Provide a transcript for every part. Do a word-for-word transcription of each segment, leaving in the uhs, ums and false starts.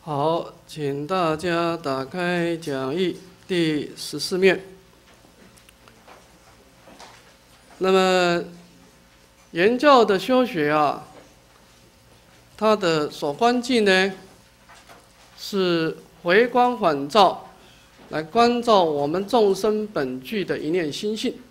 好，请大家打开讲义第十四面。那么，言教的修学啊，它的所关键呢，是回光返照，来关照我们众生本具的一念心性。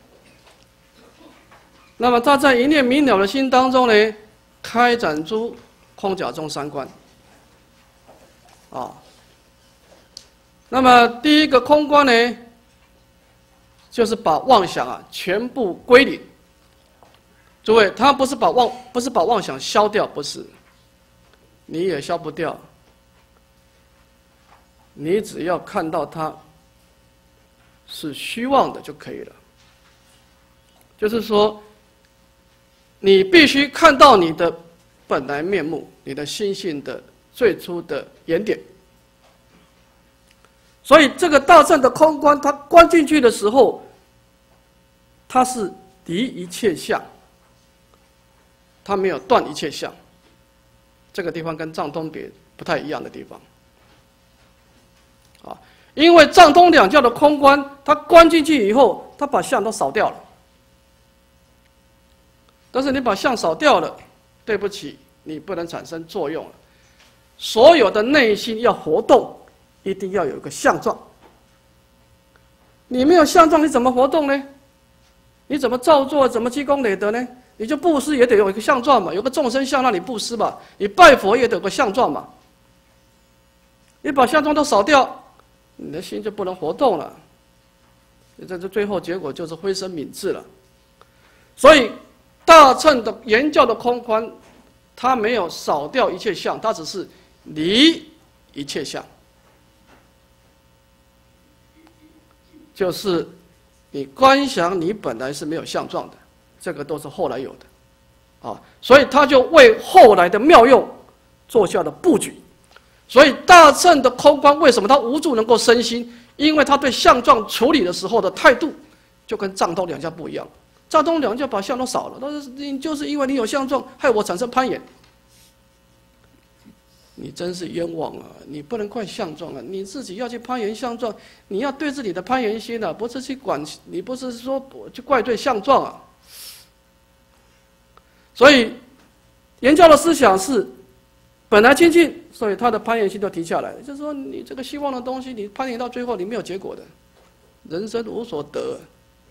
那么，他在一念明了的心当中呢，开展出空假中三观。啊，那么第一个空观呢，就是把妄想啊全部归零。诸位，他不是把妄不是把妄想消掉，不是，你也消不掉。你只要看到它是虚妄的就可以了。就是说，你必须看到你的本来面目，你的心性的最初的原点。所以这个大乘的空观，它观进去的时候，它是离一切相，它没有断一切相。这个地方跟藏通别不太一样的地方。啊，因为藏通两教的空观，它观进去以后，它把相都扫掉了。但是你把相扫掉了，对不起，你不能产生作用了。所有的内心要活动，一定要有一个相状。你没有相状，你怎么活动呢？你怎么造作？怎么积功累德呢？你就布施也得有一个相状嘛，有个众生相让你布施嘛。你拜佛也得有个相状嘛。你把相状都扫掉，你的心就不能活动了。这这最后结果就是灰身泯智了。所以大乘的言教的空观，它没有扫掉一切相，它只是离一切相。就是你观想你本来是没有相状的，这个都是后来有的，啊，所以他就为后来的妙用做下了布局。所以大乘的空观为什么他无助能够生心？因为他对相状处理的时候的态度，就跟藏通两教不一样。藏通两教把相都扫了，但是你就是因为你有相状，害我产生攀岩。你真是冤枉啊！你不能怪相状啊，你自己要去攀岩相状，你要对自己的攀岩心啊，不是去管，你不是说去怪罪相状啊。所以，言教的思想是本来清净，所以他的攀岩心都停下来了。就是说，你这个希望的东西，你攀岩到最后，你没有结果的，人生无所得。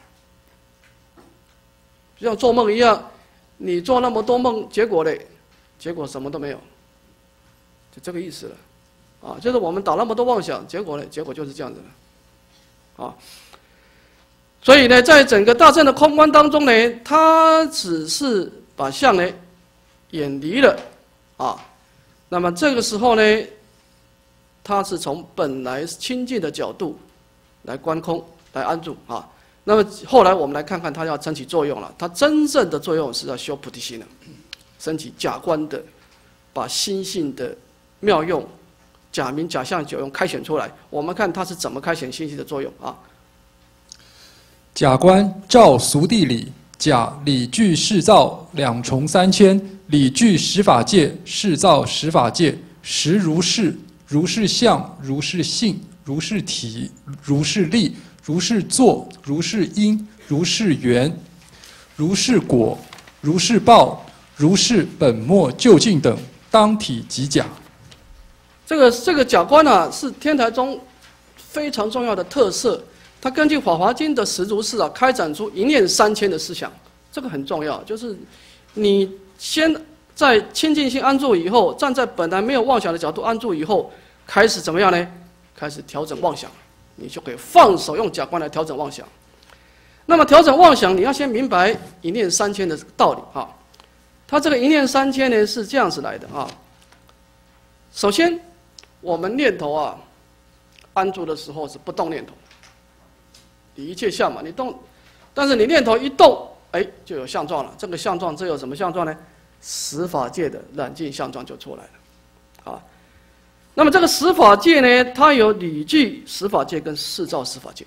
就像做梦一样，你做那么多梦，结果嘞，结果什么都没有。就这个意思了，啊，就是我们打那么多妄想，结果呢，结果就是这样子了，啊，所以呢，在整个大乘的空观当中呢，它只是把相呢远离了，啊，那么这个时候呢，它是从本来清净的角度来观空，来安住啊。那么后来我们来看看它要升起作用了，它真正的作用是要修菩提心了，升起假观的，把心性的妙用、假名、假相、九用开显出来。我们看它是怎么开显心性的作用啊？ 假观照俗地理，假理具事造两重三千，理具十法界，事造十法界，实如是，如是相，如是性，如是体，如是力，如是作，如是因，如是缘，如是果，如是报，如是本末究竟等，当体即假。 这个这个假观啊，是天台宗非常重要的特色。它根据《法华经》的十如是啊，开展出一念三千的思想，这个很重要。就是你先在清净心安住以后，站在本来没有妄想的角度安住以后，开始怎么样呢？开始调整妄想，你就可以放手用假观来调整妄想。那么调整妄想，你要先明白一念三千的道理啊。它这个一念三千呢是这样子来的啊。首先，我们念头啊，安住的时候是不动念头，你一切相嘛，你动，但是你念头一动，哎，就有相状了。这个相状，这有什么相状呢？十法界的染净相状就出来了，啊。那么这个十法界呢，它有理具十法界跟事造十法界。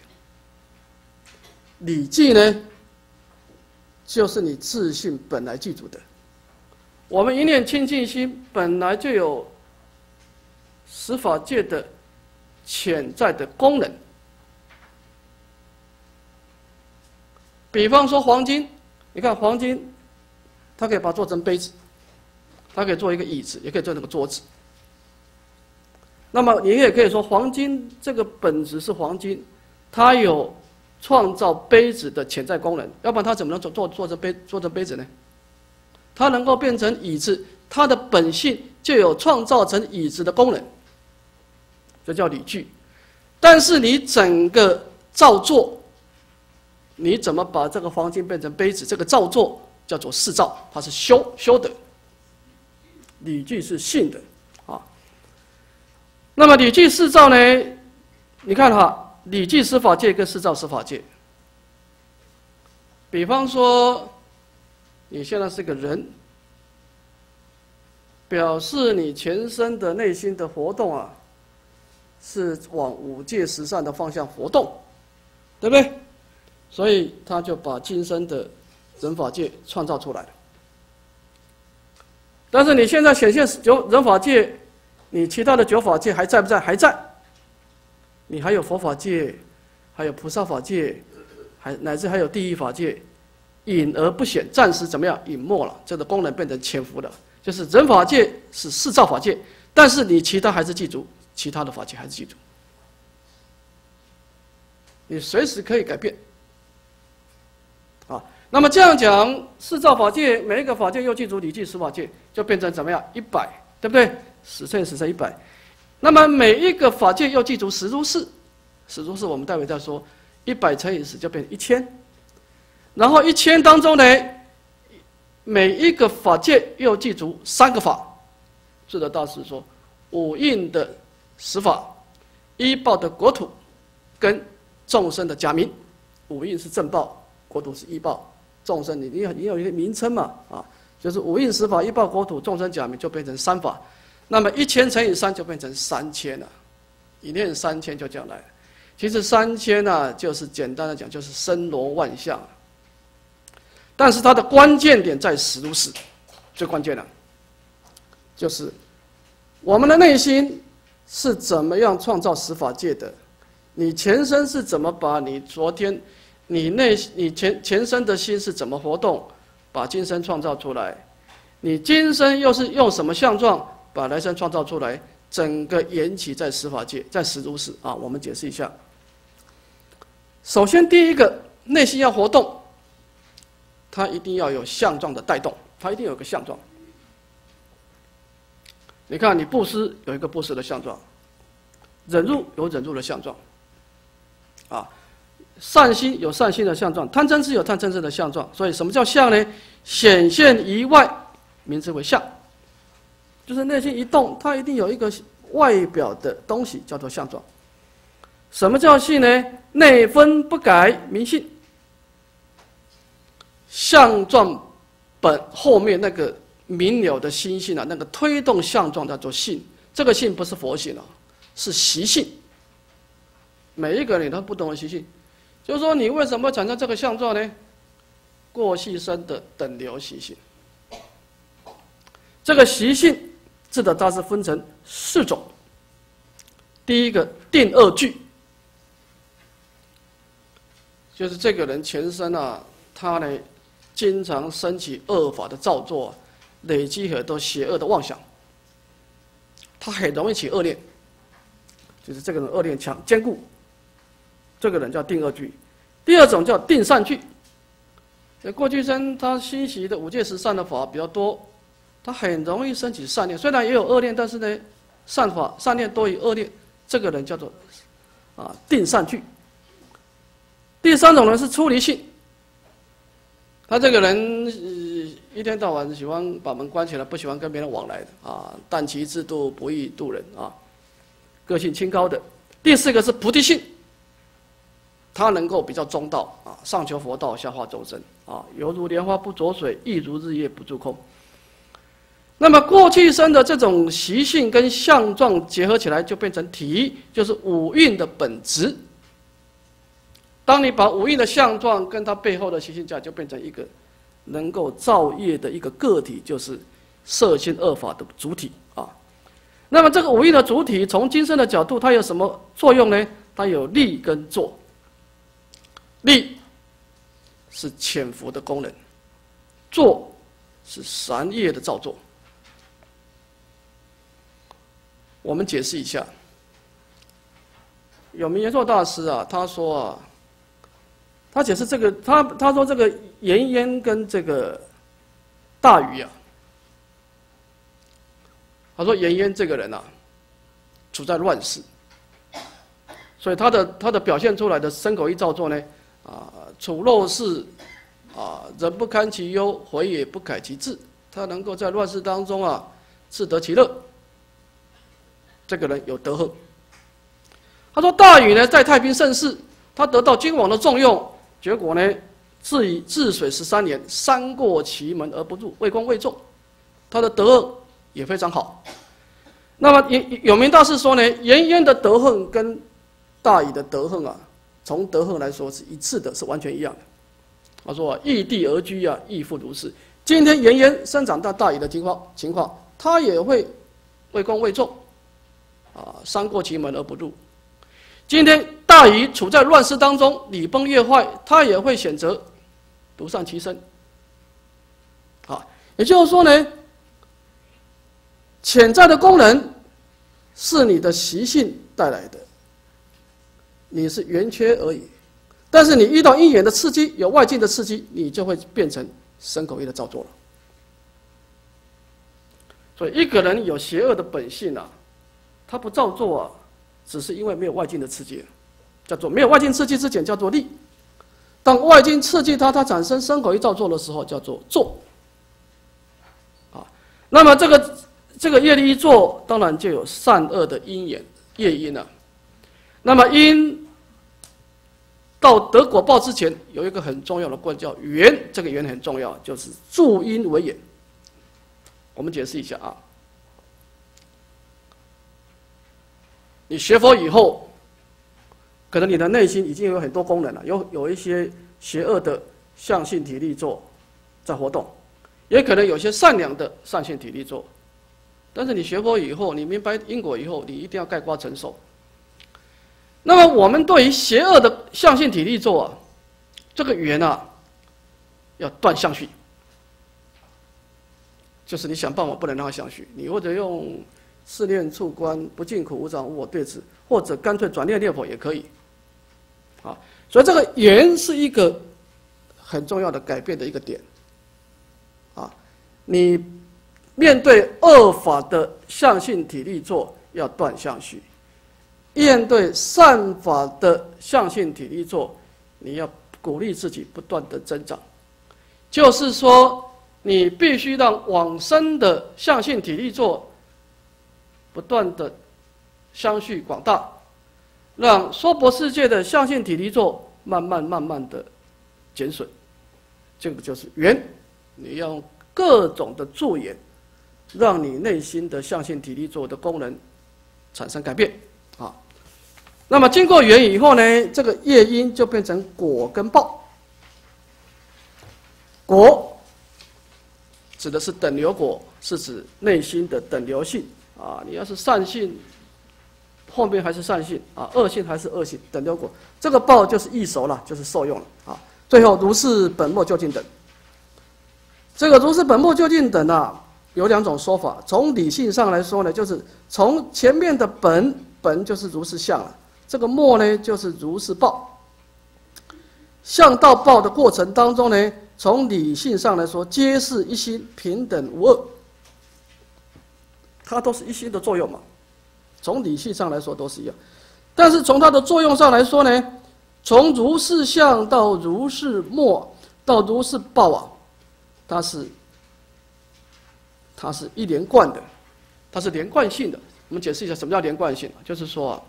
理具呢，就是你自性本来具足的。我们一念清净心本来就有十法界的潜在的功能。比方说黄金，你看黄金，它可以把它做成杯子，它可以做一个椅子，也可以做那个桌子。那么你也可以说，黄金这个本质是黄金，它有创造杯子的潜在功能，要不然它怎么能做做做成杯做成杯子呢？它能够变成椅子，它的本性就有创造成椅子的功能，这叫理具。但是你整个造作，你怎么把这个黄金变成杯子？这个造作叫做事造，它是修修的。理具是性的啊。那么理具事造呢？你看哈，理具十法界跟事造十法界。比方说，你现在是个人，表示你全身的内心的活动啊，是往五界十善的方向活动，对不对？所以他就把今生的人法界创造出来了。但是你现在显现九人法界，你其他的九法界还在不在？还在。你还有佛法界，还有菩萨法界，还乃至还有地狱法界，隐而不显，暂时怎么样？隐没了，这个功能变成潜伏了。就是人法界是四造法界，但是你其他还是记住，其他的法界还是记住，你随时可以改变。啊，那么这样讲，四造法界每一个法界又记住理具十法界，就变成怎么样？一百，对不对？十乘十乘一百。那么每一个法界又记住十如是，十如是我们待会再说，一百乘以十就变成一千。然后一千当中呢，每一个法界又记住三个法。智德大师说，五蕴的十法，依报的国土，跟众生的假名。五蕴是正报，国土是依报，众生你你有你有一个名称嘛啊，就是五蕴十法，依报国土，众生假名就变成三法。那么一千乘以三就变成三千了，一念三千就这样来了。其实三千呢、啊，就是简单的讲，就是森罗万象。但是它的关键点在实如是，最关键的，就是我们的内心是怎么样创造十法界的？你前身是怎么把你昨天，你内你前前身的心是怎么活动，把今生创造出来？你今生又是用什么相状把来生创造出来？整个缘起在十法界，在实如是啊。我们解释一下。首先，第一个，内心要活动，它一定要有相状的带动，它一定有个相状。你看，你布施有一个布施的相状，忍辱有忍辱的相状，啊，善心有善心的相状，贪嗔痴有贪嗔痴的相状。所以，什么叫相呢？显现于外，名之为相。就是内心一动，它一定有一个外表的东西，叫做相状。什么叫性呢？内分不改，名性。相状本后面那个明了的心性啊，那个推动相状叫做性。这个性不是佛性啊，是习性。每一个人他不同的习性，就是说你为什么产生这个相状呢？过去生的等流习性。这个习性，智德大师分成四种。第一个定恶具，就是这个人前身啊，他呢经常升起恶法的造作，累积很多邪恶的妄想，他很容易起恶念，就是这个人恶念强坚固，这个人叫定恶具。第二种叫定善具，过去生他熏习的五戒十善的法比较多，他很容易升起善念，虽然也有恶念，但是呢，善法善念多于恶念，这个人叫做啊定善具。第三种人是出离性，他这个人、呃、一天到晚喜欢把门关起来，不喜欢跟别人往来的啊，但其自度，不易度人啊，个性清高的。第四个是菩提性，他能够比较中道啊，上求佛道，下化众生啊，犹如莲花不着水，亦如日月不住空。那么过去生的这种习性跟相状结合起来，就变成体，就是五蕴的本质。当你把五蕴的相状跟它背后的习性加，就变成一个能够造业的一个个体，就是摄心恶法的主体啊。 那么这个五蕴的主体，从今生的角度，它有什么作用呢？它有力跟作。力是潜伏的功能，作是三业的造作。我们解释一下，有名圆绶大师啊，他说啊，他解释这个，他他说这个盐烟跟这个大禹啊，他说盐烟这个人啊，处在乱世，所以他的他的表现出来的身口意造作呢，啊，处陋室，啊，人不堪其忧，回也不改其志，他能够在乱世当中啊，自得其乐。这个人有德行。他说大禹呢，在太平盛世，他得到君王的重用，结果呢，治以治水十三年，三过其门而不入，为公为众，他的德行也非常好。那么有名大师说呢，颜渊的德行跟大禹的德行啊，从德行来说是一致的，是完全一样的。他说啊，异地而居啊，亦复如是。今天颜渊生长到大禹的情况情况，他也会为公为众。啊，三过其门而不入。今天大禹处在乱世当中，礼崩乐坏，他也会选择独善其身。啊，也就是说呢，潜在的功能是你的习性带来的，你是圆缺而已。但是你遇到因缘的刺激，有外境的刺激，你就会变成身口意的造作了。所以一个人有邪恶的本性啊，他不造作啊，只是因为没有外境的刺激，叫做没有外境刺激之前叫做力。当外境刺激它，它产生身口意造作的时候，叫做作。啊，那么这个这个业力一作，当然就有善恶的因缘业因了。那么因到得果报之前，有一个很重要的观叫缘，这个缘很重要，就是助因为缘。我们解释一下啊。你学佛以后，可能你的内心已经有很多功能了，有有一些邪恶的相性体力作在活动，也可能有些善良的善性体力作。但是你学佛以后，你明白因果以后，你一定要概括承受。那么我们对于邪恶的相性体力作啊，这个缘啊，要断相续，就是你想办法不能让它相续，你或者用四念处观不净苦无常无我对治，或者干脆转念念佛也可以。啊，所以这个缘是一个很重要的改变的一个点。啊，你面对恶法的相性体力作要断相续，面对善法的相性体力作，你要鼓励自己不断的增长。就是说，你必须让往生的相性体力作不断的相续广大，让娑婆世界的相性体力作慢慢慢慢的减损，这个就是缘。你要用各种的助缘，让你内心的相性体力作的功能产生改变啊。那么经过缘以后呢，这个业因就变成果跟报。果指的是等流果，是指内心的等流性。啊，你要是善性，后面还是善性啊；恶性还是恶性，等流果。这个报就是易熟了，就是受用了啊。最后如是本末究竟等。这个如是本末究竟等啊，有两种说法。从理性上来说呢，就是从前面的本本就是如是相了，这个末呢就是如是报。相到报的过程当中呢，从理性上来说，皆是一心，平等无二。它都是一心的作用嘛，从理性上来说都是一样，但是从它的作用上来说呢，从如是相到如是末到如是报啊，它是它是一连贯的，它是连贯性的。我们解释一下什么叫连贯性，就是说啊，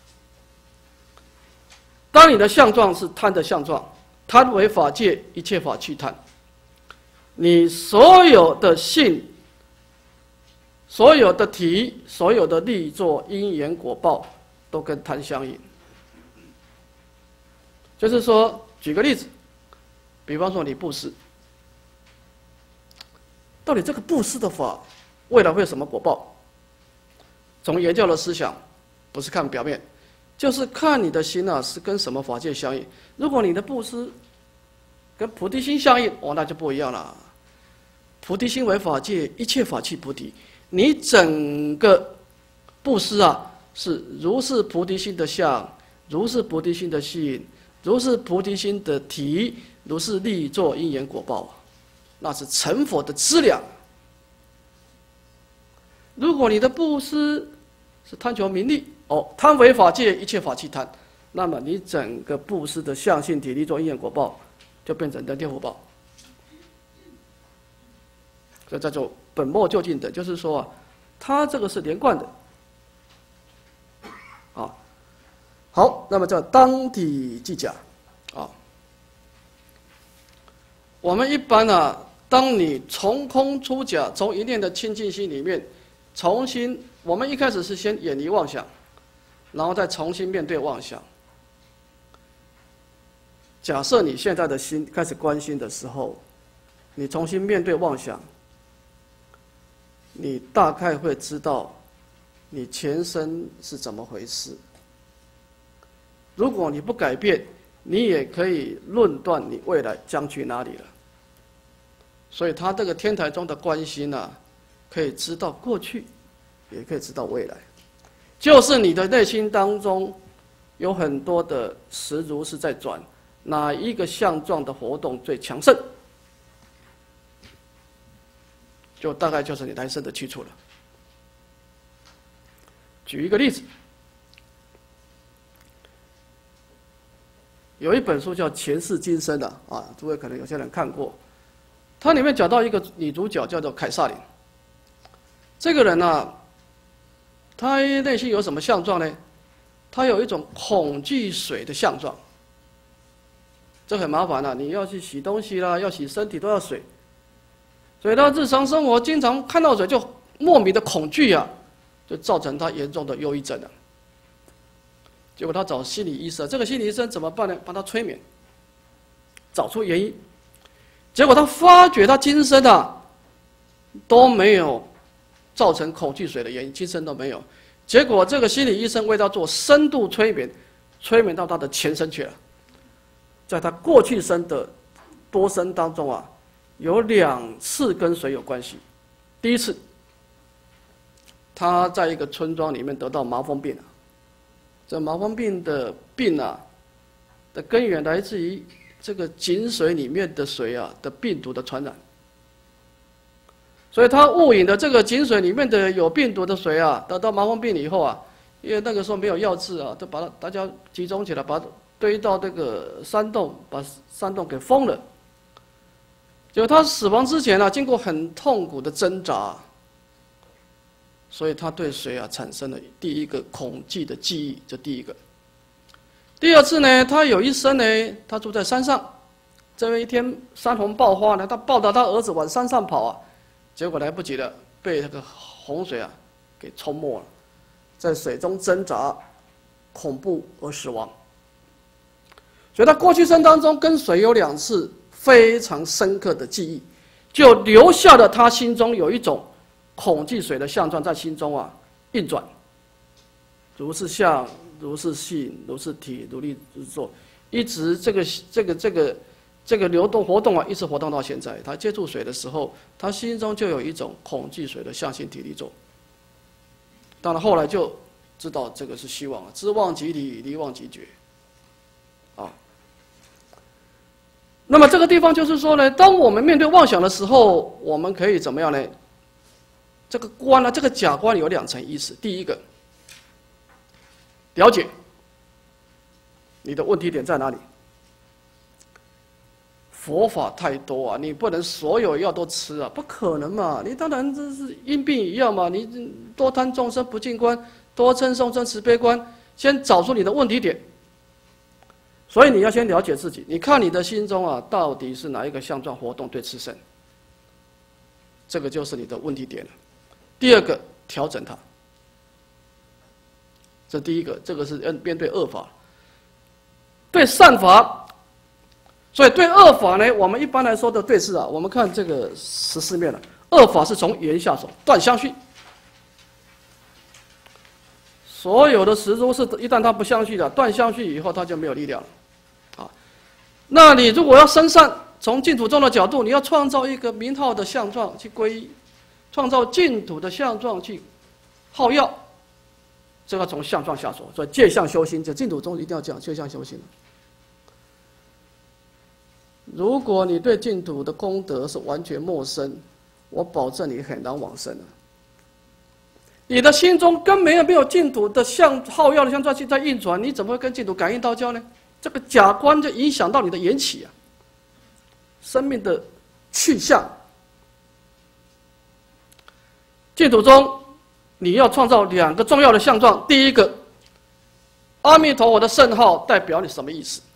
当你的相状是贪的相状，贪为法界，一切法去贪，你所有的性。所有的体，所有的力作因缘果报，都跟贪相应。就是说，举个例子，比方说你布施，到底这个布施的法，未来会有什么果报？ 从研究的思想，不是看表面，就是看你的心啊是跟什么法界相应。如果你的布施跟菩提心相应，哦，那就不一样了。菩提心为法界，一切法器菩提。你整个布施啊，是如是菩提心的相，如是菩提心的性，如是菩提心的体，如是立作因缘果报，那是成佛的资粮。如果你的布施是贪求名利，哦，贪为法界，一切法器贪，那么你整个布施的相性体立作因缘果报，就变成人天福报。这叫做本末究竟的，就是说啊，它这个是连贯的。啊，好，那么叫当体即假，啊，我们一般啊，当你从空出假，从一念的清净心里面重新，我们一开始是先远离妄想，然后再重新面对妄想。假设你现在的心开始关心的时候，你重新面对妄想，你大概会知道你前身是怎么回事。如果你不改变，你也可以论断你未来将去哪里了。所以他这个天台中的观心啊，可以知道过去，也可以知道未来，就是你的内心当中有很多的实如是在转，哪一个相状的活动最强盛，就大概就是你来生的去处了。举一个例子，有一本书叫《前世今生》的啊，诸位可能有些人看过，它里面讲到一个女主角叫做凯撒琳。这个人呢、啊，他内心有什么相状呢？他有一种恐惧水的相状，这很麻烦啊！你要去洗东西啦，要洗身体都要水，所以他日常生活经常看到水就莫名的恐惧啊，就造成他严重的忧郁症了。结果他找心理医生，这个心理医生怎么办呢？帮他催眠，找出原因。结果他发觉他今生啊都没有造成恐惧水的原因，今生都没有。结果这个心理医生为他做深度催眠，催眠到他的前生去了。在他过去生的多生当中啊，有两次跟水有关系。第一次，他在一个村庄里面得到麻风病啊。这麻风病的病啊的根源来自于这个井水里面的水啊的病毒的传染。所以他误饮的这个井水里面的有病毒的水啊，得到麻风病以后啊，因为那个时候没有药治啊，都把它大家集中起来，把它堆到这个山洞，把山洞给封了。结果他死亡之前啊，经过很痛苦的挣扎，所以他对水啊产生了第一个恐惧的记忆，这第一个。第二次呢，他有一生呢，他住在山上，这么一天山洪爆发呢，他抱着他儿子往山上跑啊。结果来不及了，被那个洪水啊给冲没了，在水中挣扎，恐怖而死亡。所以他过去生当中跟水有两次非常深刻的记忆，就留下了他心中有一种恐惧水的相状在心中啊运转，如是相，如是性，如是体，如力如作，一直这个这个这个。这个流动活动啊，一直活动到现在。他接触水的时候，他心中就有一种恐惧水的相性体力作。当然后来就知道这个是虚妄啊，知妄即离，离妄即觉，啊。那么这个地方就是说呢，当我们面对妄想的时候，我们可以怎么样呢？这个观呢，这个假观有两层意思。第一个，了解你的问题点在哪里。佛法太多啊，你不能所有药都吃啊，不可能嘛！你当然这是因病与药嘛，你多贪众生不净观，多嗔众生慈悲观，先找出你的问题点。所以你要先了解自己，你看你的心中啊，到底是哪一个相状活动对吃身，这个就是你的问题点了。第二个，调整它。这第一个，这个是面对恶法，对善法。所以对恶法呢，我们一般来说的对治啊，我们看这个十四面了。恶法是从缘下手，断相续。 所有的实如是，一旦它不相续了，断相续以后，它就没有力量了。啊，那你如果要生善，从净土宗的角度，你要创造一个名号的相状去皈依，创造净土的相状去好药，这个从相状下手，所以戒相修心，这净土宗一定要讲戒相修心。如果你对净土的功德是完全陌生，我保证你很难往生了。你的心中根本没有净土的相好药的相状去在运转，你怎么会跟净土感应道交呢？这个假观就影响到你的缘起啊，生命的去向。净土中，你要创造两个重要的相状。第一个，阿弥陀佛的圣号代表你什么意思？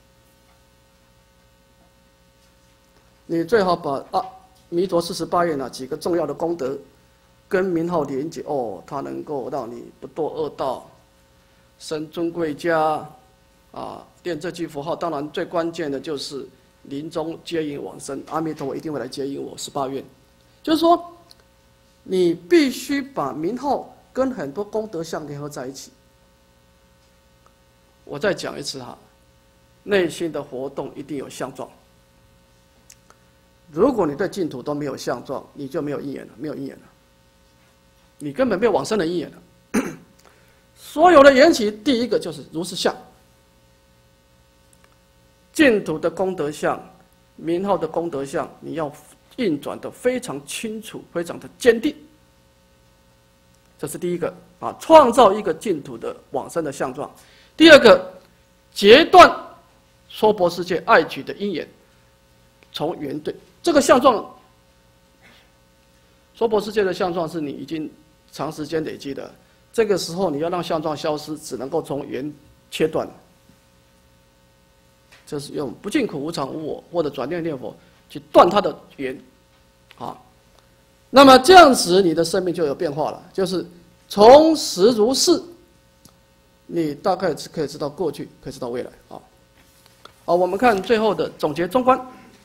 你最好把啊弥陀四十八愿啊几个重要的功德跟名号连结哦，它能够让你不堕恶道，生尊贵家，啊，念这句符号。当然最关键的就是临终接引往生，阿弥陀佛一定会来接引我。十八愿，就是说，你必须把名号跟很多功德相联合在一起。我再讲一次哈，内心的活动一定有相状。如果你对净土都没有相状，你就没有因缘了，没有因缘了，你根本没有往生的因缘了。所有的缘起，第一个就是如是相。净土的功德相，名号的功德相，你要运转得非常清楚，非常的坚定。这是第一个啊，创造一个净土的往生的相状。第二个，截断娑婆世界爱取的因缘，从缘对。这个相状，娑婆世界的相状是你已经长时间累积的，这个时候你要让相状消失，只能够从缘切断。这是用不净苦无常无我或者转念念佛去断它的缘，啊，那么这样子你的生命就有变化了，就是从实如是，你大概可以知道过去，可以知道未来啊。好，我们看最后的总结中观。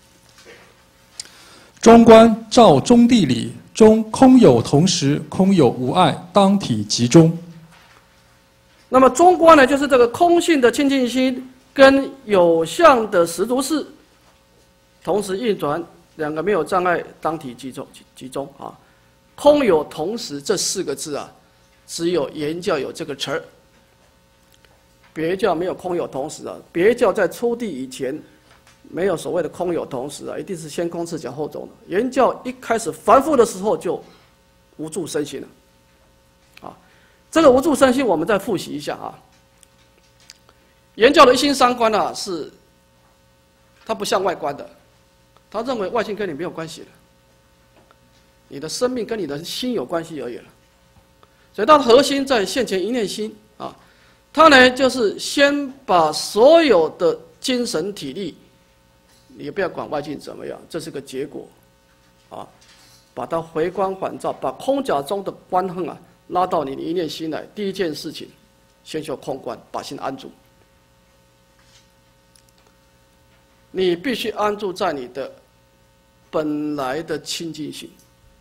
中观照中地理，中空有同时，空有无碍，当体即中。 那么中观呢，就是这个空性的清净心跟有相的实如是同时运转，两个没有障碍，当体即中即中啊。空有同时这四个字啊，只有原教有这个词儿，别教没有空有同时啊。别教在初地以前没有所谓的空有同时啊，一定是先空次讲后中的。原教一开始凡夫的时候就无住身心了，啊，这个无住身心我们再复习一下啊。原教的一心三观啊，是它不像外观的，他认为外境跟你没有关系的，你的生命跟你的心有关系而已了。所以它的核心在现前一念心啊，它呢就是先把所有的精神体力，你不要管外境怎么样，这是个结果，啊，把它回光返照，把空假中的观恨啊拉到你的一念心来。第一件事情，先修空观，把心安住。你必须安住在你的本来的清净心，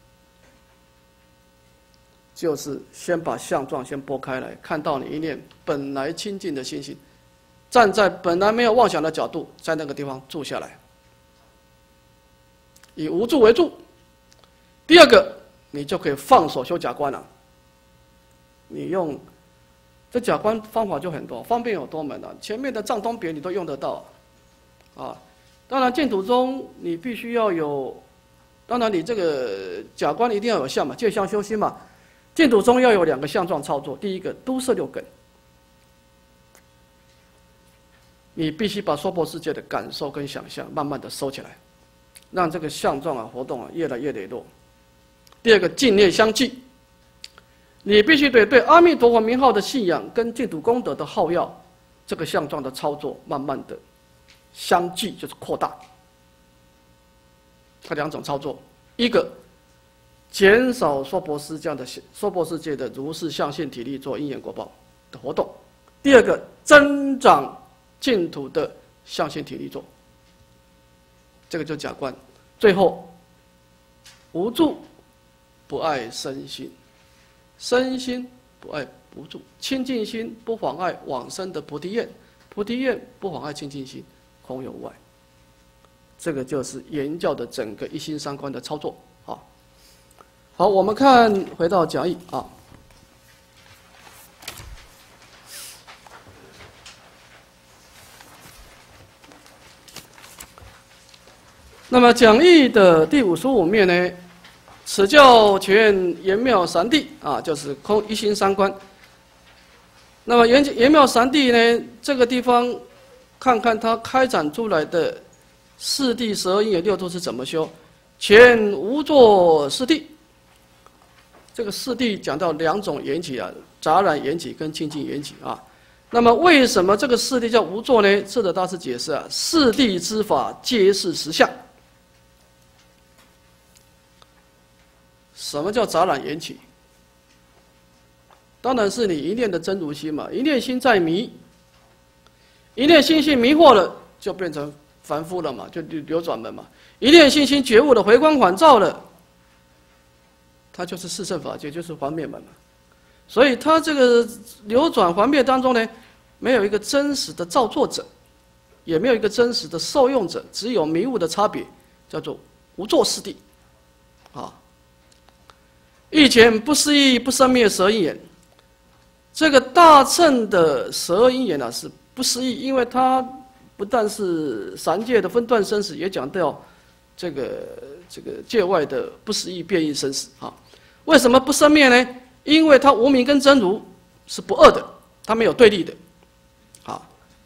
就是先把相状先拨开来，看到你一念本来清净的心性，站在本来没有妄想的角度，在那个地方住下来，以无住为住。第二个，你就可以放手修假观了。你用这假观方法就很多，方便有多门了。前面的藏通别你都用得到。啊，当然净土中你必须要有，当然你这个假观一定要有相嘛，戒相修心嘛。净土中要有两个相状操作，第一个都摄六根，你必须把娑婆世界的感受跟想象慢慢的收起来，让这个相状啊活动啊越来越磊落。第二个净念相继，你必须得对阿弥陀佛名号的信仰跟净土功德的好药，这个相状的操作慢慢的相继，就是扩大。它两种操作，一个减少娑婆世这样的娑婆世界的如是相性体力做因缘果报的活动；第二个增长净土的相性体力做，这个就假观。最后无住不爱身心，身心不爱不住；清净心不妨碍往生的菩提愿，菩提愿不妨碍清净心，空有无碍。这个就是言教的整个一心三观的操作啊。好，我们看回到讲义啊。那么讲义的第五十五面呢，此教全圆妙三谛啊，就是空一心三观。那么圆圆妙三谛呢，这个地方看看它开展出来的四谛十二因缘六度是怎么修，全无作四谛。这个四谛讲到两种缘起啊，杂染缘起跟清净缘起啊。那么为什么这个四谛叫无作呢？智者大师解释啊，四谛之法皆是实相。什么叫杂染缘起？当然是你一念的真如心嘛，一念心在迷，一念心性迷惑了，就变成凡夫了嘛，就流转门嘛。一念心心觉悟了，回光返照了，它就是四圣法界，就是还灭门嘛。所以它这个流转还灭当中呢，没有一个真实的造作者，也没有一个真实的受用者，只有迷雾的差别，叫做无作四谛，啊。一前不思议不生灭十二因缘，这个大乘的十二因缘呢、啊、是不思议，因为它不但是三界的分段生死，也讲到这个这个界外的不思议变异生死啊。为什么不生灭呢？因为它无明跟真如是不二的，它没有对立的，啊。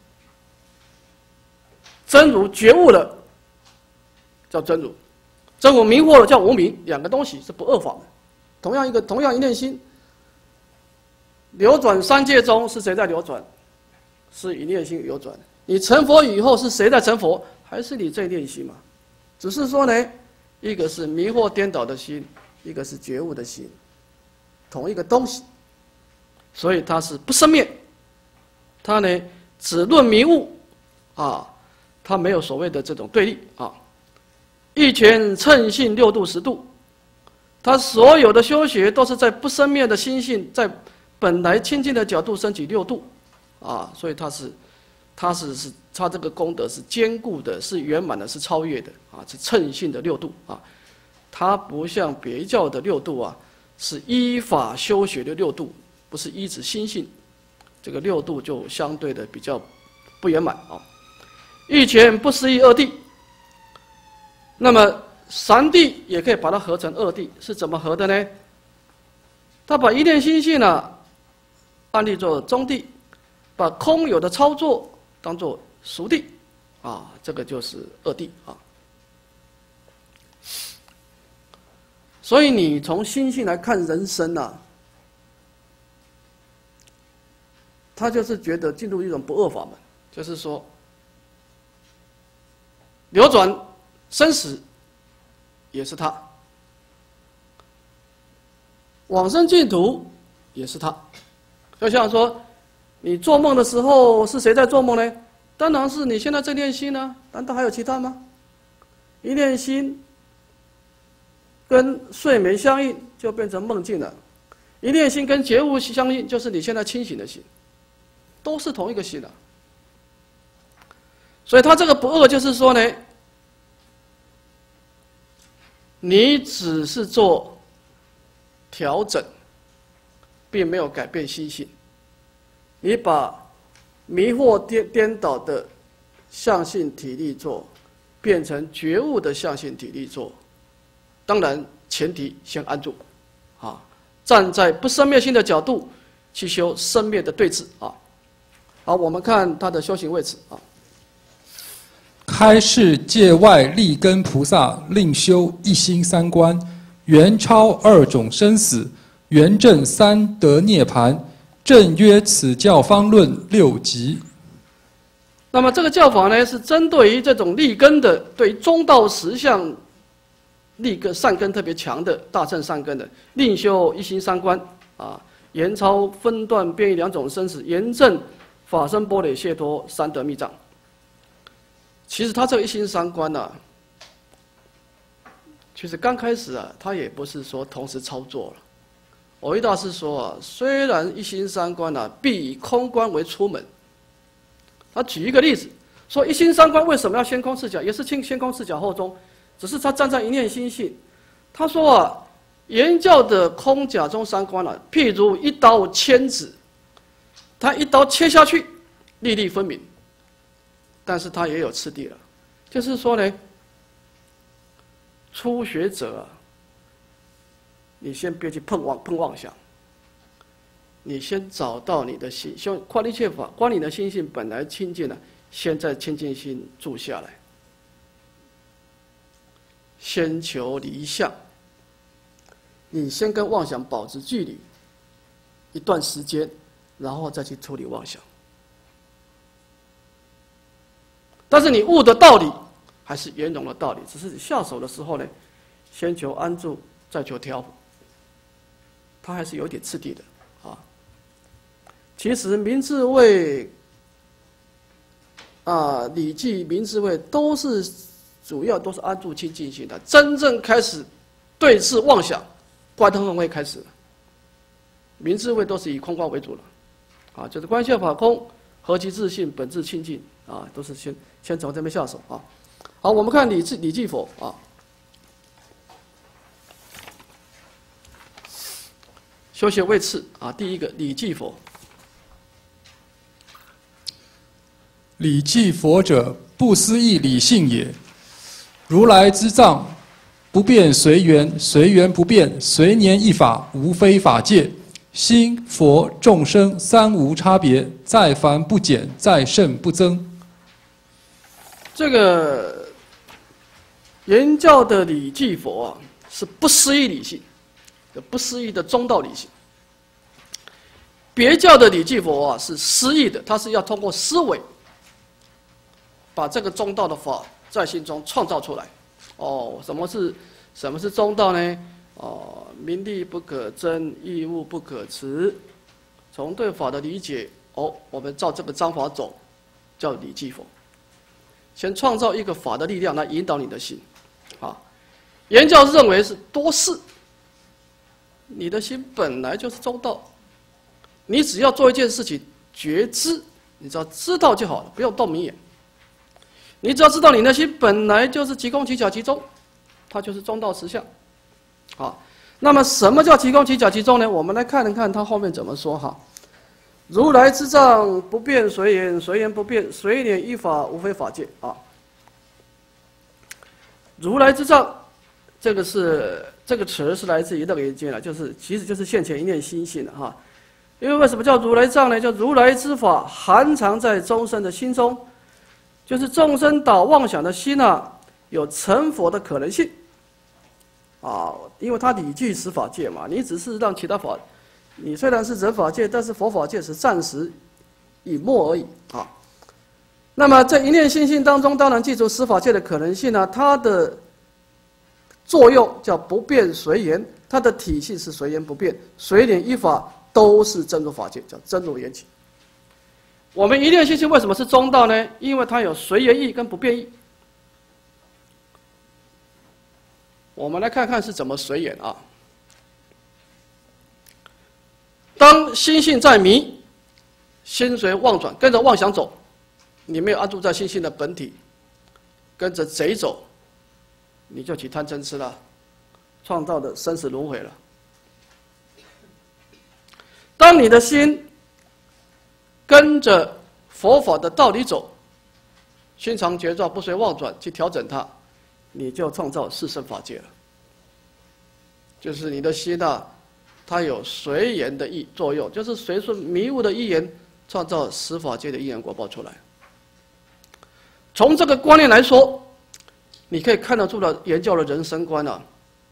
真如觉悟了叫真如，真如迷惑了叫无明，两个东西是不二法的。同样一个同样一念心，流转三界中是谁在流转？是一念心流转。你成佛以后是谁在成佛？还是你这一念心嘛？只是说呢，一个是迷惑颠倒的心，一个是觉悟的心，同一个东西，所以它是不生灭。它呢只论迷悟啊，它没有所谓的这种对立啊。一拳称性六度十度。他所有的修学都是在不生灭的心性，在本来清净的角度升起六度，啊，所以他是，他是是他这个功德是坚固的，是圆满的，是超越的，啊，是称性的六度啊。它不像别教的六度啊，是依法修学的六度，不是依止心性，这个六度就相对的比较不圆满啊。一拳不思议二谛，那么。三谛也可以把它合成二谛，是怎么合的呢？他把一念心性呢、啊，安立作中谛，把空有的操作当作熟谛，啊，这个就是二谛啊。所以你从心性来看人生呐、啊，他就是觉得进入一种不二法门，就是说流转生死。也是他，往生净土也是他。就像说，你做梦的时候是谁在做梦呢？当然是你现在这念心呢、啊，难道还有其他吗？一念心跟睡眠相应，就变成梦境了；一念心跟觉悟相应，就是你现在清醒的心，都是同一个心啊。所以他这个不二，就是说呢。你只是做调整，并没有改变心性。你把迷惑颠颠倒的相性体力做，变成觉悟的相性体力做。当然，前提先安住，啊，站在不生灭心的角度去修生灭的对治啊。好，我们看他的修行位置啊。 开示界外立根菩萨另修一心三观，圆超二种生死，圆证三得涅盘，正曰此教方论六级。 那么这个教法呢，是针对于这种立根的，对中道实相立根善根特别强的大乘善根的，另修一心三观啊，圆超分段变异两种生死，圆证法身般若解脱三得密藏。其实他这个一心三观呢、啊，其实刚开始啊，他也不是说同时操作了。 蕅益大师说啊，虽然一心三观啊，必以空观为出门。他举一个例子，说一心三观为什么要先空赤脚？也是先空赤脚后中，只是他站在一念心性。他说啊，原教的空假中三观啊，譬如一刀千指，他一刀切下去，粒粒分明，但是他也有次第了，就是说呢，初学者啊，你先别去碰妄碰妄想，你先找到你的心，修观一切法，观你的心性本来清净了，先在清净心住下来，先求离相。你先跟妄想保持距离一段时间，然后再去处理妄想。但是你悟的道理还是圆融的道理，只是你下手的时候呢，先求安住，再求调伏，它还是有点次第的啊。其实明智慧啊、礼记、明智慧都是主要都是安住清净心的，真正开始对治妄想。观空会开始了，明智慧都是以空观为主了，啊，就是观现法空，何其自性，本自清净啊，都是先先从这边下手啊。好，我们看礼记礼记佛啊，修学位次啊，第一个礼记佛。 礼记佛者，不思议理性也。如来之藏。不变随缘，随缘不变，随年一法，无非法界。心、佛、众生三无差别，在凡不减，在圣不增。 这个原教的礼记佛啊，是不思议理性，不思议的中道理性。别教的礼记佛啊，是思议的，它是要通过思维，把这个中道的法在心中创造出来。哦，什么是什么是中道呢？哦，名利不可争，义务不可辞。从对法的理解，哦，我们照这个章法走，叫礼记佛。先创造一个法的力量来引导你的心，啊，原教认为是多事。你的心本来就是中道，你只要做一件事情，觉知，你只要知道就好了，不用动名言。你只要知道你的心本来就是即空即假即中，它就是中道实相。好，那么什么叫即空即假即中呢？我们来看一看它后面怎么说哈。如来之藏不变随缘，随缘不变，随念依法，无非法界啊。如来之藏，这个是这个词是来自于楞严经了，就是其实就是现前一念心性的哈。因为为什么叫如来藏呢？叫如来之法含藏在众生的心中。就是众生导妄想的心啊，有成佛的可能性，啊，因为它理具十法界嘛，你只是让其他法，你虽然是人法界，但是佛法界是暂时隐没而已啊。那么在一念心性当中，当然记住十法界的可能性呢、啊，它的作用叫不变随缘，它的体系是随缘不变，随念依法都是真如法界，叫真如缘起。我们一念心性为什么是中道呢？因为它有随缘义跟不变义。我们来看看是怎么随缘啊。当心性在迷，心随妄转，跟着妄想走，你没有安住在心性的本体，跟着贼走，你就起贪嗔痴了，创造的生死轮回了。当你的心跟着佛法的道理走，心常觉照，不随妄转，去调整它，你就创造四圣法界了。就是你的心啊，它有随缘的意作用，就是随顺迷雾的因缘，创造十法界的因缘果报出来。从这个观念来说，你可以看得出了原教的人生观啊，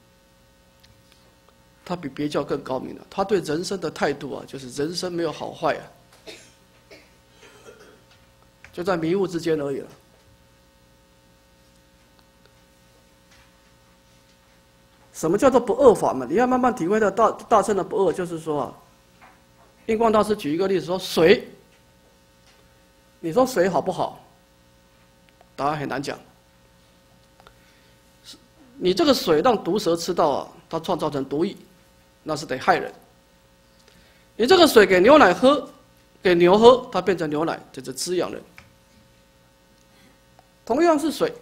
它比别教更高明了。他对人生的态度啊，就是人生没有好坏啊。就在迷雾之间而已了。什么叫做不二法门？你要慢慢体会到大大乘的不二，就是说啊，印光大师举一个例子说水，你说水好不好？答案很难讲。你这个水让毒蛇吃到啊，它创造成毒液，那是得害人。 你这个水给牛奶喝，给牛喝，它变成牛奶，这是滋养人。同样是水，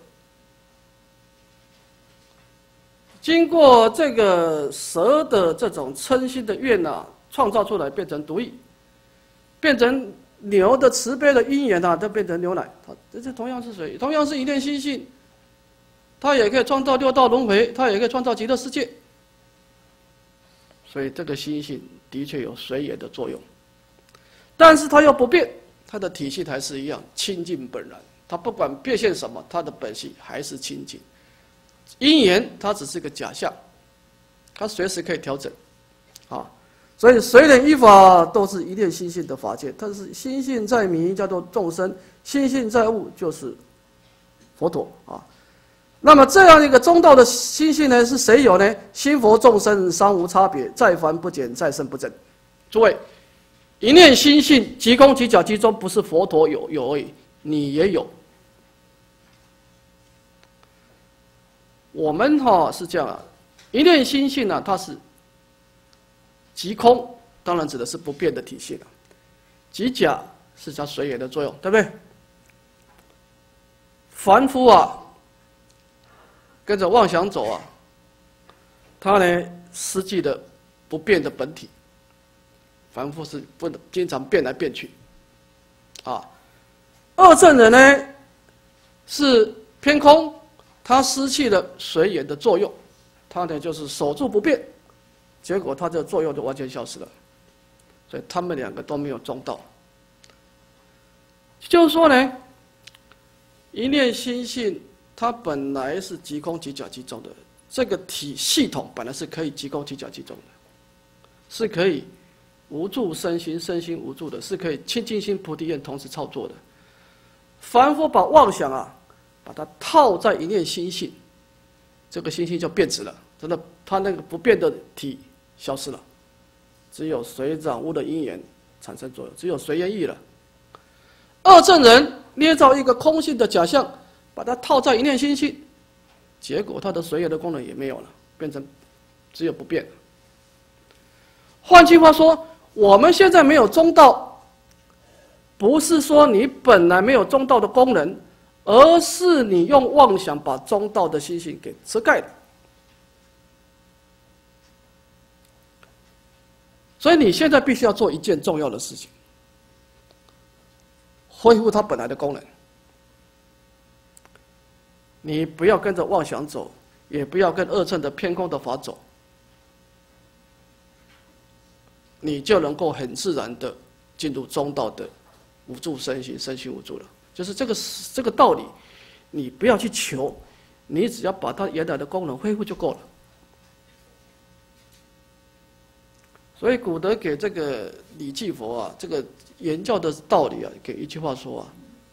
经过这个蛇的这种嗔心的愿啊，创造出来变成毒液，变成牛的慈悲的因缘啊，都变成牛奶。它这这同样是水，同样是一念心性，它也可以创造六道轮回，它也可以创造极乐世界。所以这个心性的确有随缘的作用，但是它又不变，它的体系还是一样清净本然。它不管变现什么，它的本性还是清净。因缘它只是个假象，它随时可以调整，啊，所以随人依法都是一念心性的法界。但是心性在迷叫做众生，心性在悟就是佛陀啊。那么这样一个中道的心性呢，是谁有呢？心佛众生三无差别，在凡不减，在圣不增。诸位，一念心性即空即假即中，不是佛陀有有而已，你也有。我们哈、哦、是这样啊，一念心性呢、啊，它是即空，当然指的是不变的体系了。即假是它随缘的作用，对不对？凡夫啊，跟着妄想走啊，他呢失去了不变的本体。凡夫是不经常变来变去，啊，二乘人呢是偏空。他失去了随缘的作用，他呢就是守住不变，结果他的作用就完全消失了。所以他们两个都没有中道。就是说呢，一念心性它本来是即空即假即中的，这个体系统本来是可以即空即假即中的，是可以无住身心，身心无住的，是可以清净心菩提愿同时操作的。凡夫把妄想啊，把它套在一念心性，这个心性就变质了，真的，它那个不变的体消失了，只有随掌握的因缘产生作用，只有随缘意了。二乘人捏造一个空性的假象，把它套在一念心性，结果它的随缘的功能也没有了，变成只有不变。换句话说，我们现在没有中道，不是说你本来没有中道的功能，而是你用妄想把中道的心性给遮盖了。所以你现在必须要做一件重要的事情，恢复它本来的功能。你不要跟着妄想走，也不要跟二乘的偏空的法走，你就能够很自然的进入中道的无住身心，身心无住了。就是这个这个道理，你不要去求，你只要把它原来的功能恢复就够了。所以古德给这个李继佛啊，这个言教的道理啊，给一句话说啊：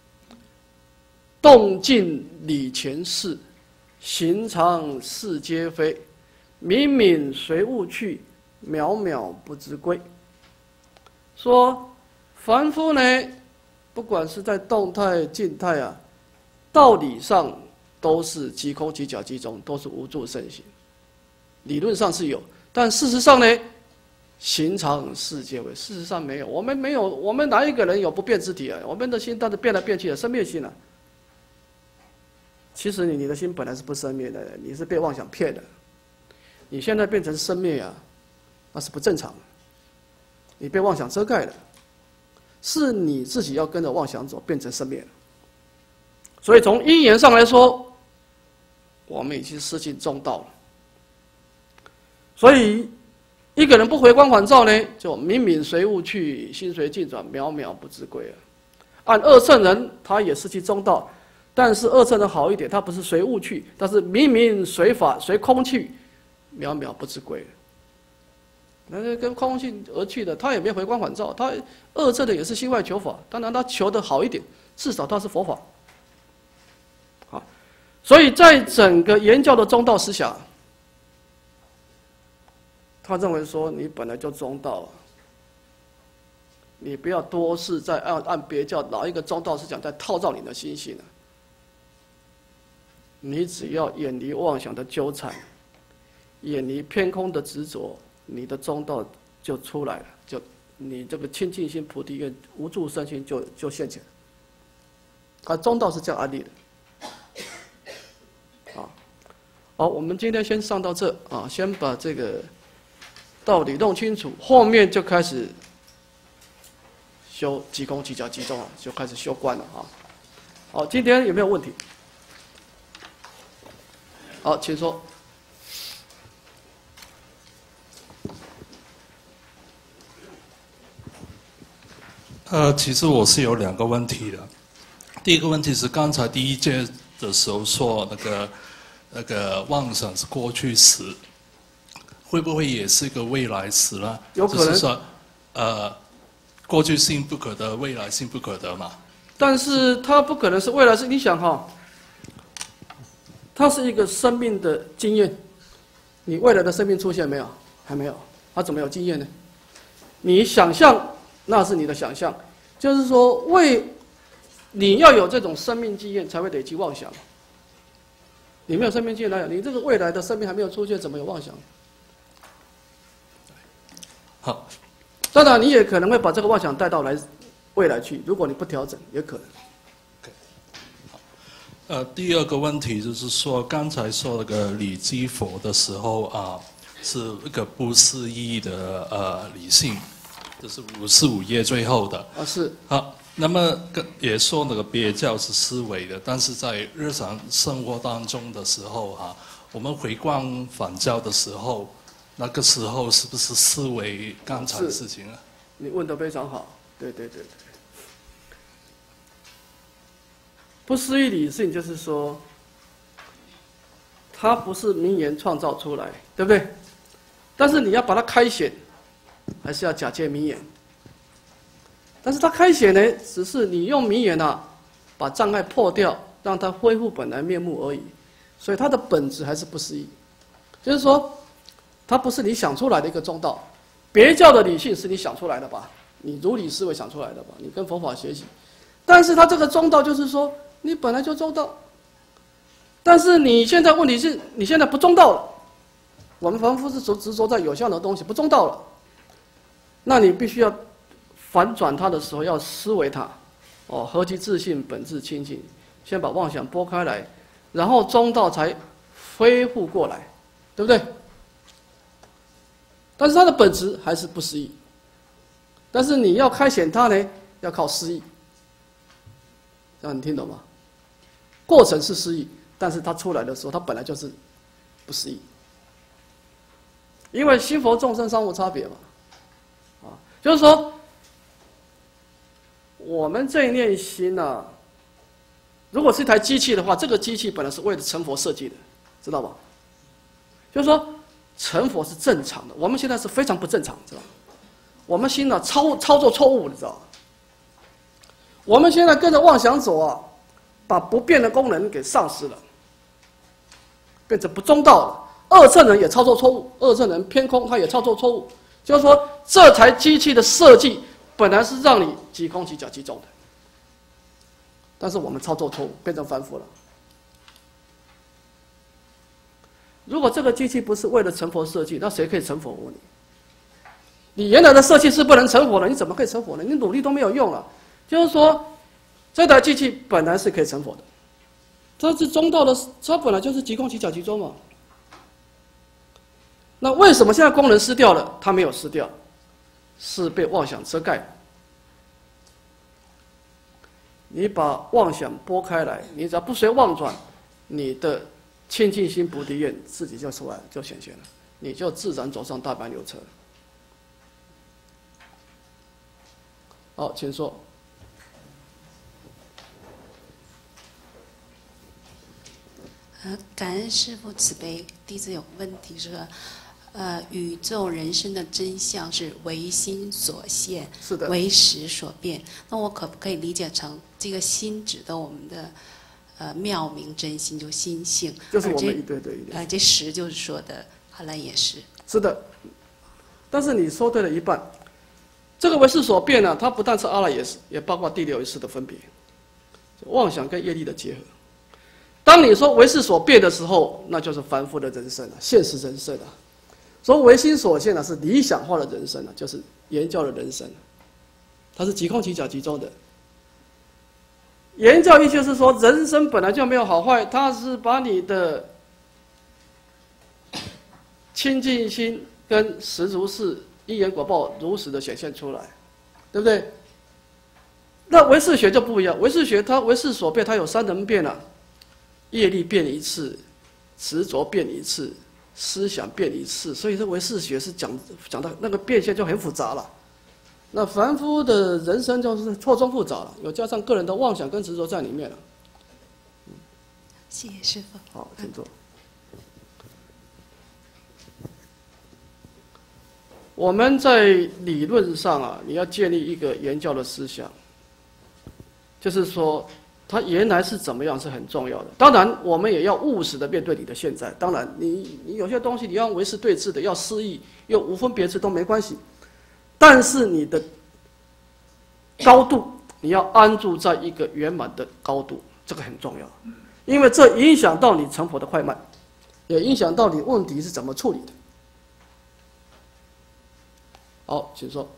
动静理前事，行常事皆非，敏敏随物去，渺渺不知归。说凡夫呢，不管是在动态、静态啊，道理上都是即空、即假、即中，都是无住身心。理论上是有，但事实上呢，行常事皆非。事实上没有，我们没有，我们哪一个人有不变之体啊？我们的心当然变来变去的，生灭心啊。其实你你的心本来是不生灭的，你是被妄想骗的。你现在变成生灭啊，那是不正常的。你被妄想遮盖了。是你自己要跟着妄想走，变成生灭了。所以从因缘上来说，我们已经失去中道了。所以一个人不回光返照呢，就敏敏随物去，心随境转，渺渺不知归了。按二乘人，他也失去中道，但是二乘人好一点，他不是随物去，他是敏敏随法，随空去，渺渺不知归了。那个跟空性而去的，他也没回光返照，他二乘的也是心外求法，当然他求的好一点，至少他是佛法。好，所以在整个言教的中道思想，他认为说你本来就中道啊，你不要多是在按按别教哪一个中道思想在套造你的心性啊，你只要远离妄想的纠缠，远离偏空的执着，你的中道就出来了，就你这个清净心菩提愿无住身心就就现前。啊，中道是这样安立的。啊，好，我们今天先上到这啊，先把这个道理弄清楚，后面就开始修即空即假即中啊，就开始修观了啊。好，今天有没有问题？好，请说。 呃，其实我是有两个问题的。第一个问题是刚才第一节的时候说那个那个妄想是过去时，会不会也是一个未来时呢？ 有可能。 就是说，呃，过去性不可得，未来性不可得嘛。 但是它不可能是未来式，你想哈，它是一个生命的经验，你未来的生命出现没有？还没有，它怎么有经验呢？你想象那是你的想象，就是说为你要有这种生命经验才会累积妄想。你没有生命经验来讲，你这个未来的生命还没有出现，怎么有妄想？ 好， 当然你也可能会把这个妄想带到来。未来去，如果你不调整，也可能。 Okay. 好，呃，第二个问题就是说，刚才说那个理基佛的时候啊，是一个不思议的呃理性，就是五四五页最后的。 啊，是。 好，那么也说那个别教是思维的，但是在日常生活当中的时候啊，我们回光返照的时候，那个时候是不是思维刚才的事情啊？ 你问得非常好，对对对对。不思议理性就是说，它不是名言创造出来，对不对？但是你要把它开显，还是要假借名言。但是它开显呢，只是你用名言啊，把障碍破掉，让它恢复本来面目而已。所以它的本质还是不思议，就是说，它不是你想出来的一个中道。别教的理性是你想出来的吧？你如理思维想出来的吧？你跟佛法学习，但是它这个中道就是说。你本来就中道，但是你现在问题是你现在不中道了。我们凡夫是执着在有相的东西，不中道了。那你必须要反转它的时候，要思维它，哦，何其自信，本自清净。先把妄想拨开来，然后中道才恢复过来，对不对？但是它的本质还是不思议。但是你要开显它呢，要靠思议。这样你听懂吗？过程是思议，但是它出来的时候，它本来就是不思议。因为心佛众生三无差别嘛，啊，就是说，我们这一念心呢、啊，如果是一台机器的话，这个机器本来是为了成佛设计的，知道吧？就是说，成佛是正常的，我们现在是非常不正常，知道吧？我们心呢、啊、操操作错误，你知道吧？我们现在跟着妄想走啊，把不变的功能给丧失了，变成不中道了。二乘人也操作错误，二乘人偏空，他也操作错误。就是说，这台机器的设计本来是让你即空即假即中的，但是我们操作错误，变成凡夫了。如果这个机器不是为了成佛设计，那谁可以成佛？我问你，你原来的设计是不能成佛的，你怎么可以成佛呢？你努力都没有用了。就是说，这台机器本来是可以成佛的，它是中道的，它本来就是即空即假即中嘛。那为什么现在功能失掉了？它没有失掉，是被妄想遮盖。你把妄想拨开来，你只要不随妄转，你的清净心菩提愿自己就出来，就显现了，你就自然走上大般流车。好，请说。 呃，感恩师父慈悲。弟子有问题是，呃，宇宙人生的真相是唯心所现， 是的， 唯识所变。那我可不可以理解成这个心指的我们的呃妙明真心，就心性？ 就是我们一对对一对。 呃，这识就是说的阿赖耶识。 是的，但是你说对了一半。这个唯识所变呢、啊，它不但是阿赖耶识，也包括第六意识的分别，妄想跟业力的结合。当你说唯识所变的时候，那就是凡夫的人生了，现实人生了。所以唯心所现呢，是理想化的人生了，就是言教的人生，它是即空即假即中的。言教义就是说，人生本来就没有好坏，它是把你的清净心跟实如是因缘果报如实的显现出来，对不对？那唯识学就不一样，唯识学它唯识所变，它有三能变啊，业力变一次，执着变一次，思想变一次，所以这唯识学是讲讲到那个变现就很复杂了。那凡夫的人生就是错综复杂了，有加上个人的妄想跟执着在里面了。 谢谢师父。 好，请坐。我们在理论上啊，你要建立一个言教的思想，就是说，它原来是怎么样是很重要的。当然，我们也要务实的面对你的现在。当然你，你有些东西你要维持对峙的，要诗意又无分别致都没关系。但是你的高度，你要安住在一个圆满的高度，这个很重要，因为这影响到你成佛的快慢，也影响到你问题是怎么处理的。好，请说。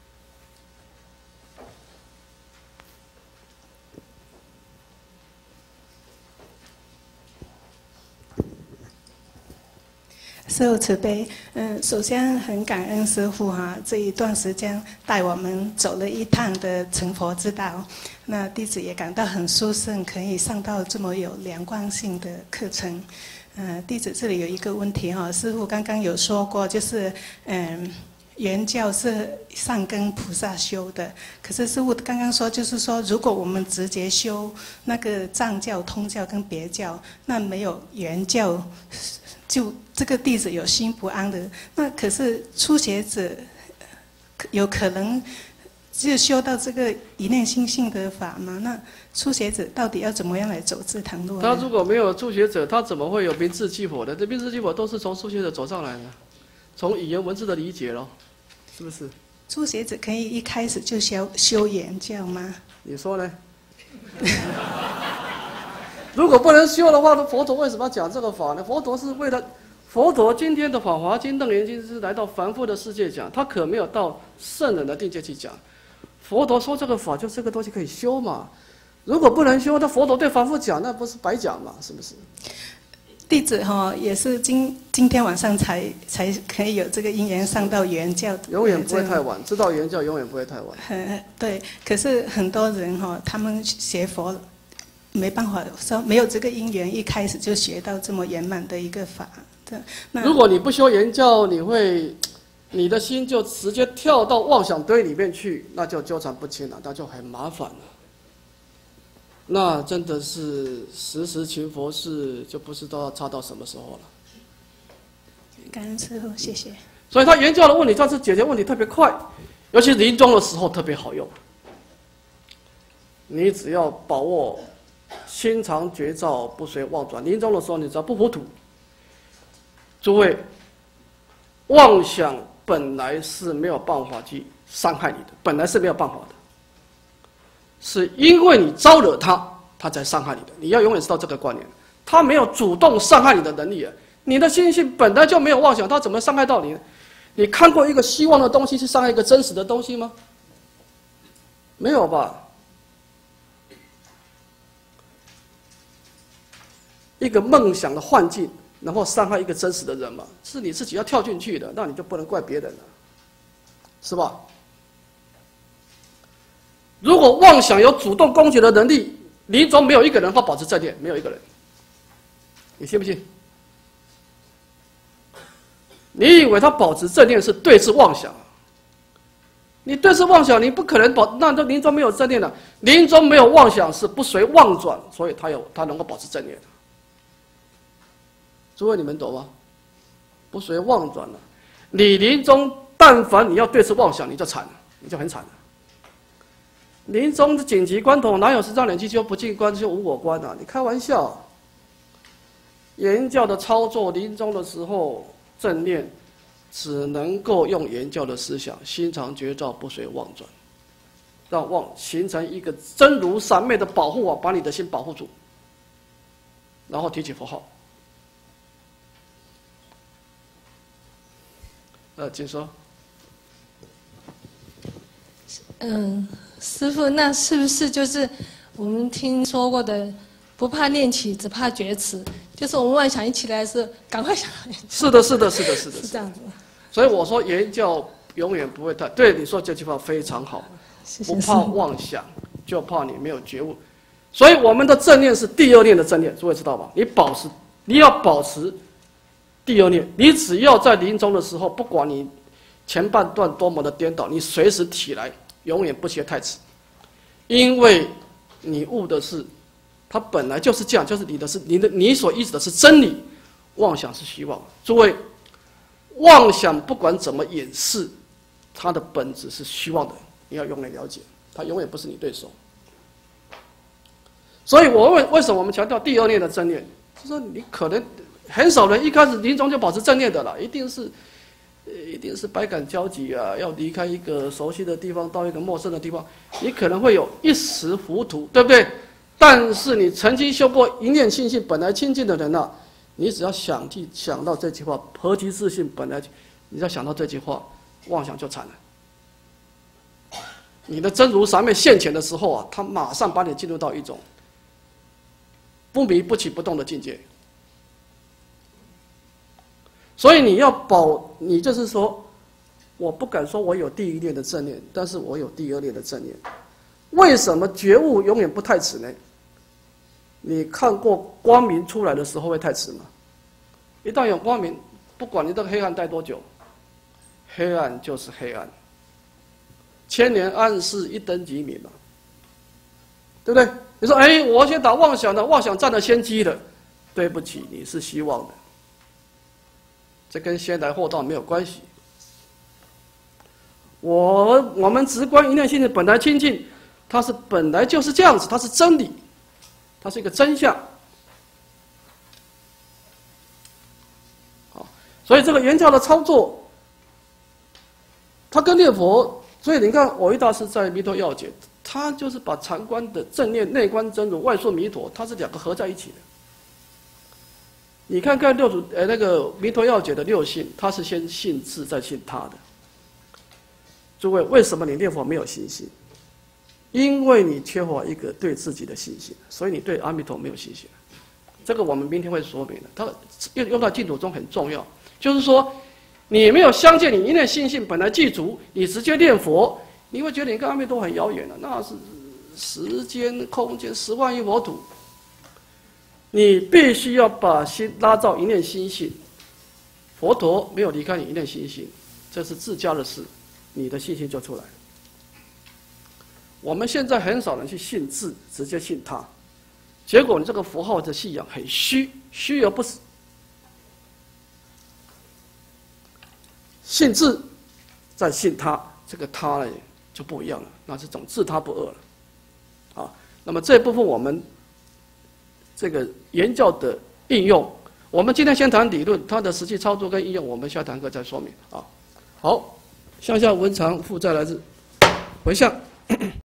师父慈悲，嗯，首先很感恩师父哈、啊，这一段时间带我们走了一趟的成佛之道，那弟子也感到很殊胜，可以上到这么有连贯性的课程。嗯，弟子这里有一个问题哈、啊，师父刚刚有说过，就是嗯，原教是上根菩萨修的，可是师父刚刚说，就是说如果我们直接修那个藏教、通教跟别教，那没有原教。就这个弟子有心不安的，那可是初学者有可能就修到这个一念心性的法吗？那初学者到底要怎么样来走这堂路呢？ 他如果没有初学者，他怎么会有明智基佛的？这明智基佛都是从初学者走上来的，从语言文字的理解咯，是不是？ 初学者可以一开始就修修原教吗？ 你说呢？如果不能修的话，佛陀为什么要讲这个法呢？佛陀是为了，佛陀今天的《法华经》《楞严经》是来到凡夫的世界讲，他可没有到圣人的境界去讲。佛陀说这个法就这个东西可以修嘛，如果不能修，那佛陀对凡夫讲，那不是白讲嘛？是不是？ 弟子哈、哦、也是今今天晚上才才可以有这个因缘上到原教， 永远不会太晚，知道原教永远不会太晚。 嗯，对。可是很多人哈、哦，他们学佛没办法说没有这个因缘，一开始就学到这么圆满的一个法。对， 如果你不修原教，你会，你的心就直接跳到妄想堆里面去，那就纠缠不清了，那就很麻烦了。那真的是时时勤佛事，就不知道要差到什么时候了。 感恩师父，谢谢。 所以他原教的问题，它是解决问题特别快，尤其临终的时候特别好用。你只要把握心常觉照，不随妄转。临终的时候，你只要不糊涂。诸位，妄想本来是没有办法去伤害你的，本来是没有办法的。是因为你招惹他，他才伤害你的。你要永远知道这个观念，他没有主动伤害你的能力啊。你的心性本来就没有妄想，他怎么伤害到你呢？你看过一个希望的东西去伤害一个真实的东西吗？没有吧？一个梦想的幻境，然后伤害一个真实的人嘛，是你自己要跳进去的，那你就不能怪别人了，是吧？如果妄想有主动攻击的能力，临终没有一个人会保持正念，没有一个人，你信不信？你以为他保持正念是对治妄想？你对治妄想，你不可能保，那这临终没有正念了。临终没有妄想是不随妄转，所以他有他能够保持正念。诸位你们懂吗？不随妄转了，你临终但凡你要对治妄想，你就惨了，你就很惨了。临终的紧急关头，哪有是让人去修不净观修无我观啊？你开玩笑！原教的操作，临终的时候正念，只能够用原教的思想，心常觉照，不随妄转，让妄形成一个真如三昧的保护啊，把你的心保护住，然后提起佛号。呃，请说。 嗯，师父，那是不是就是我们听说过的，不怕念起，只怕觉迟？就是我们妄想一起来是赶快想。 是的，是的，是的，是的， 是这样子。 所以我说言教永远不会太对。你说这句话非常好， 谢谢不怕妄想，就怕你没有觉悟。所以我们的正念是第二念的正念，诸位知道吧？你保持，你要保持第二念。你只要在临终的时候，不管你前半段多么的颠倒，你随时起来，永远不嫌太迟，因为你悟的是，它本来就是这样，就是你的是你的你所依止的是真理，妄想是虚妄。诸位，妄想不管怎么掩饰，它的本质是虚妄的，你要永远了解，它永远不是你对手。所以我问为什么我们强调第二念的正念，就是说你可能很少人一开始临终就保持正念的了，一定是。一定是百感交集啊！要离开一个熟悉的地方，到一个陌生的地方，你可能会有一时糊涂，对不对？但是你曾经修过一念心性本来清净的人啊，你只要想起想到这句话，何其自信本来，你只要想到这句话，妄想就惨了。你的真如三昧现前的时候啊，它马上把你进入到一种不迷不起不动的境界。所以你要保，你就是说，我不敢说我有第一念的正念，但是我有第二念的正念。为什么觉悟永远不太迟呢？你看过光明出来的时候会太迟吗？一旦有光明，不管你这个黑暗待多久，黑暗就是黑暗。千年暗室一灯即明嘛，对不对？你说，哎，我先打妄想的，妄想占了先机了，对不起，你是虚妄的。这跟先来后到没有关系。我我们直观一念性的本来清净，它是本来就是这样子，它是真理，它是一个真相。好，所以这个原教的操作，它跟念佛，所以你看藕益大师在《弥陀要解》，他就是把禅观的正念、内观真如、外说弥陀，它是两个合在一起的。你看看六祖呃那个弥陀要解的六信，他是先信自再信他的。诸位，为什么你念佛没有信心？因为你缺乏一个对自己的信心，所以你对阿弥陀没有信心。这个我们明天会说明的，它用用到净土中很重要，就是说你没有相见，你一念心性本来具足，你直接念佛，你会觉得你跟阿弥陀很遥远了，那是时间空间十万亿佛土。你必须要把心拉到一念心性，佛陀没有离开你一念心性，这是自家的事，你的信心就出来了。我们现在很少人去信自，直接信他，结果你这个符号的信仰很虚，虚而不实。信自，再信他，这个他呢就不一样了，那是种自他不二了。啊，那么这部分我们。这个言教的应用，我们今天先谈理论，它的实际操作跟应用，我们下堂课再说明啊。好，向下文长，负债来自回向。